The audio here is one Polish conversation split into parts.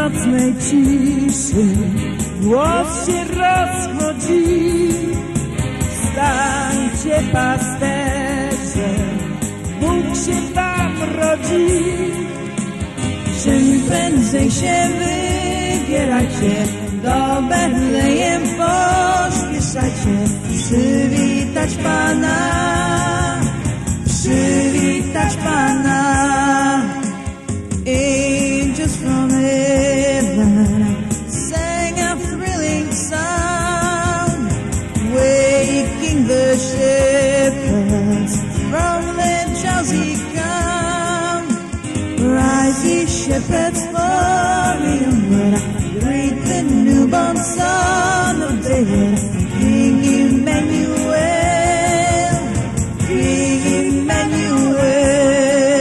nocnej ciszy głos się rozchodzi. Wstańcie, pasterze, Bóg się wam rodzi. Czym prędzej się wybierajcie, do Betlejem pośpieszajcie, przywitać Pana, przywitać Pana. Angels from heaven sang a thrilling sound, waking the shepherds from their drowsy calm. Rise, ye shepherds, for onward, greet the newborn Son of David, King Emmanuel, King Emmanuel.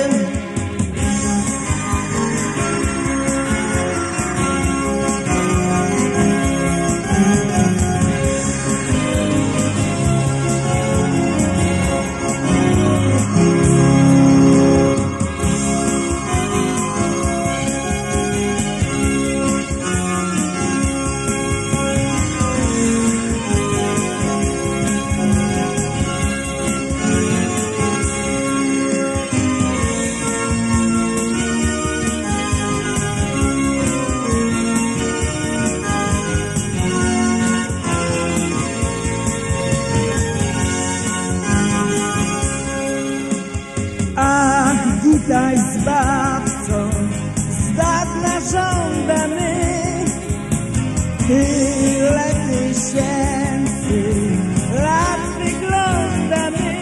Witaj Zbawco, z dawna żądany. Tyle tysięcy lat wyglądamy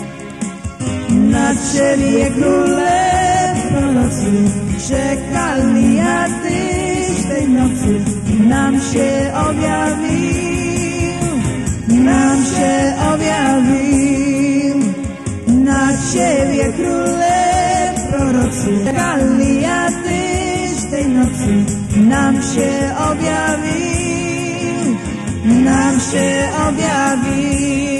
na Ciebie, Króle prorocy, czekali, a Tyś tej nocy nam się objawił, nam się objawił. Na Ciebie, Króle prorocy, czekali, a Tyś tej nocy nam się objawił, nam się objawił.